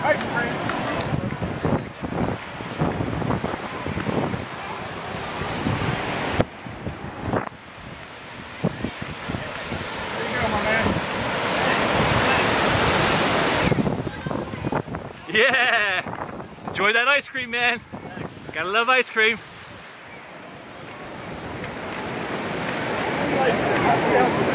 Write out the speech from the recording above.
Ice cream. There you go, my man. Yeah! Enjoy that ice cream, man. Thanks. Gotta love ice cream. Ice cream.